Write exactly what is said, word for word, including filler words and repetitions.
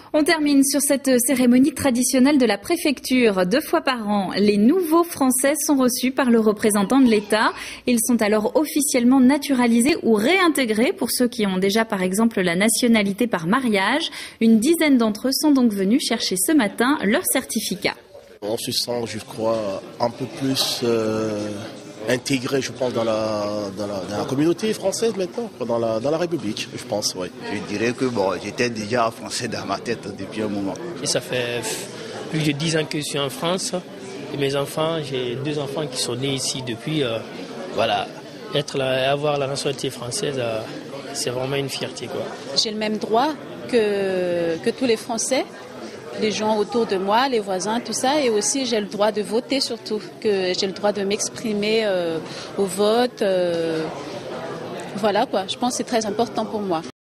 On termine sur cette cérémonie traditionnelle de la préfecture. Deux fois par an, les nouveaux Français sont reçus par le représentant de l'État. Ils sont alors officiellement naturalisés ou réintégrés pour ceux qui ont déjà par exemple la nationalité par mariage. Une dizaine d'entre eux sont donc venus chercher ce matin leur certificat. On se sent, je crois, un peu plus euh, intégré, je pense, dans la, dans, la, dans la communauté française maintenant, dans la, dans la République, je pense, oui. Je dirais que bon, j'étais déjà français dans ma tête depuis un moment. Et ça fait plus de dix ans que je suis en France. Et mes enfants, j'ai deux enfants qui sont nés ici depuis. Euh, voilà, être là, avoir la nationalité française, euh, c'est vraiment une fierté, quoi. J'ai le même droit que, que tous les Français. Les gens autour de moi, les voisins, tout ça. Et aussi, j'ai le droit de voter surtout, que j'ai le droit de m'exprimer euh, au vote. Euh, voilà quoi, je pense que c'est très important pour moi.